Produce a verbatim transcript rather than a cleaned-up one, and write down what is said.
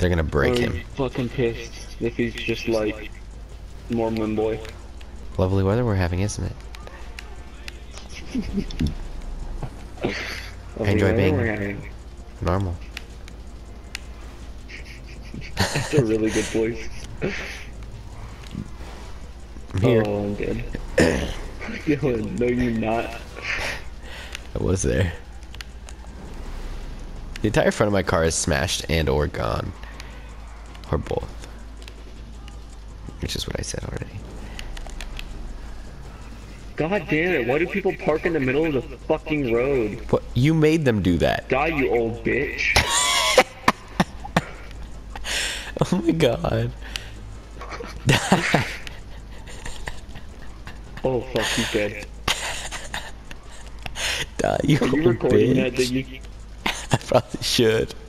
They're gonna break I'm him. fucking pissed if he's just like Mormon boy. Lovely weather we're having, isn't it? I enjoy being normal. That's a really good voice. I'm here. Oh, I'm dead. Dylan, no you're not. I was there. The entire front of my car is smashed and or gone. Or both. Which is what I said already. God damn it, why do people park in the middle of the fucking road? What? You made them do that. Die, you old bitch. Oh my god. Oh fuck, he's dead. Die, you Are you old recording bitch. that, Diggy? I probably should.